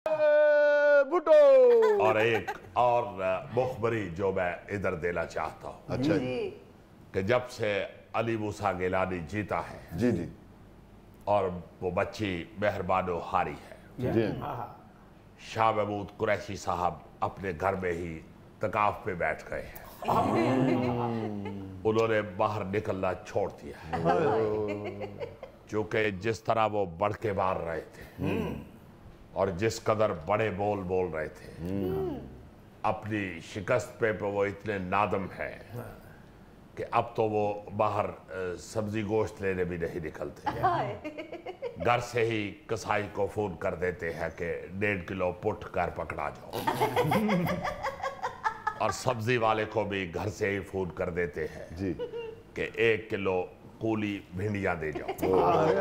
भुट्टो। और एक और मुखबरी जो मैं इधर देना चाहता हूँ। अच्छा कि जब से अली मूसा गिलानी जीता है जी जी और वो बच्ची मेहरबानो हारी है, जी शाह महमूद कुरैशी साहब अपने घर में ही तकाफ पे बैठ गए हैं। उन्होंने बाहर निकलना छोड़ दिया है, क्योंकि जिस तरह वो बढ़ के मार रहे थे और जिस कदर बड़े बोल रहे थे, अपनी शिकस्त पे वो इतने नादम है कि अब तो वो बाहर सब्जी गोश्त लेने भी नहीं निकलते। घर से ही कसाई को फोन कर देते हैं कि 1.5 किलो पुट घर पकड़ा जाओ। और सब्जी वाले को भी घर से ही फोन कर देते हैं जी कि 1 किलो कूली भिंडियां दे जाओ।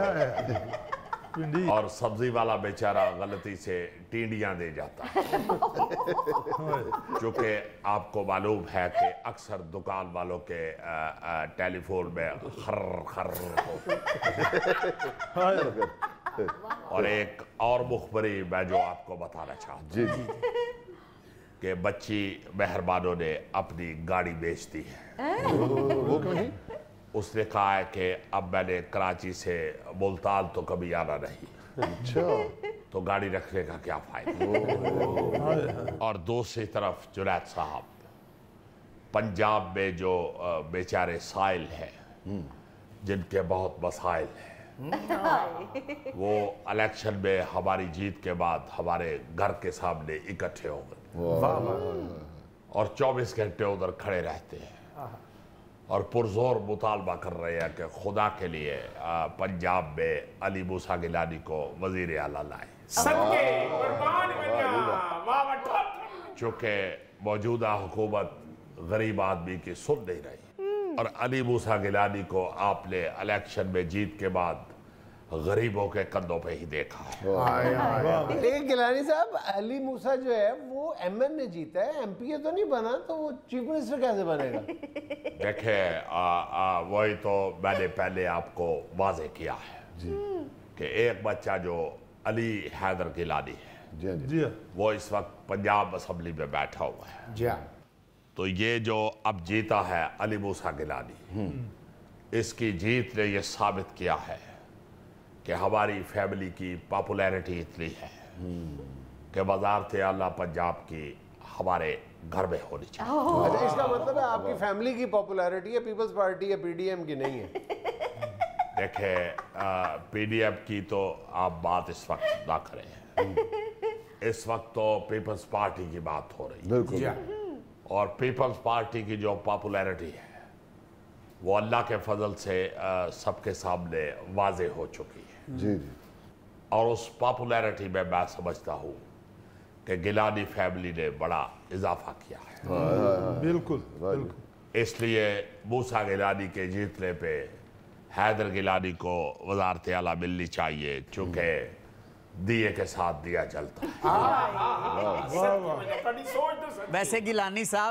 और सब्जी वाला बेचारा गलती से टिंडियां दे जाता है, क्योंकि आपको मालूम है कि अक्सर दुकान वालों के टेलीफोन में खर्र खर्र और एक और मुखबरी मैं जो आपको बताना चाहता जी हूँ कि बच्ची मेहरबानों ने अपनी गाड़ी बेच दी है। वो क्यों नहीं? उसने कहा है कि अब मैंने कराची से मुल्तान तो कभी आना नहीं, अच्छा तो गाड़ी रखने का क्या फायदा। और दूसरी तरफ जुनैद साहब पंजाब में जो बेचारे साइल हैं, जिनके बहुत मसाइल हैं, वो इलेक्शन में हमारी जीत के बाद हमारे घर के सामने इकट्ठे हो गए और 24 घंटे उधर खड़े रहते हैं और पुरजोर मुतालबा कर रहे हैं कि खुदा के लिए पंजाब में अली मूसा गिलानी को वजीर आला लाए, चूँकि मौजूदा हुकूमत गरीब आदमी की सुन नहीं रही। और अली मूसा गिलानी को आपने इलेक्शन में जीत के बाद गरीबों के कंधों पे ही देखा है। लेकिन गिलानी साहब, अली मूसा जो है वो एमएन ने जीता है, एमपीए तो नहीं बना, तो वो चीफ मिनिस्टर कैसे बनेगा? देखें, वही तो मैंने पहले आपको वाजे किया है जी कि एक बच्चा जो अली हैदर गिलानी है, जी वो इस वक्त पंजाब असम्बली में बैठा हुआ है। जी तो ये जो अब जीता है अली मूसा गिलानी, इसकी जीत ने ये साबित किया है कि हमारी फैमिली की पॉपुलैरिटी इतनी है कि वज़ारत आला पंजाब की हमारे घर में होनी चाहिए। अच्छा, इसका मतलब है आपकी फैमिली की पॉपुलैरिटी है, पीपल्स पार्टी या पीडीएम की नहीं है? देखें, पीडीएम की तो आप बात इस वक्त ना करें। इस वक्त तो पीपल्स पार्टी की बात हो रही है, बिल्कुल। और पीपल्स पार्टी की जो पॉपुलैरिटी है वो अल्लाह के फजल से सबके सामने वाजे हो चुकी है। जी जी और उस पॉपुलैरिटी में मैं समझता हूँ कि गिलानी फैमिली ने बड़ा इजाफा किया है। बिल्कुल। इसलिए मूसा गिलानी के जीतने पे हैदर गिलानी को वज़ारत आला मिलनी चाहिए, चूँकि दिए के साथ दिया जलता है। वैसे गिलानी साहब